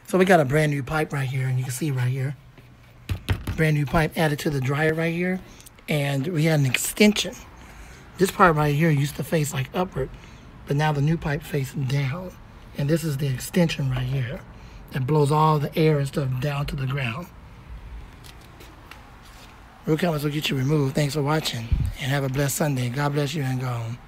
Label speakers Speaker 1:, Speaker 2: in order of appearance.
Speaker 1: So we got a brand new pipe right here, and you can see right here, brand new pipe added to the dryer right here, and we had an extension. This part right here used to face like upward, but now the new pipe faces down, and this is the extension right here that blows all the air and stuff down to the ground. Real Cameras will get you removed. Thanks for watching, and have a blessed Sunday. God bless you and go home.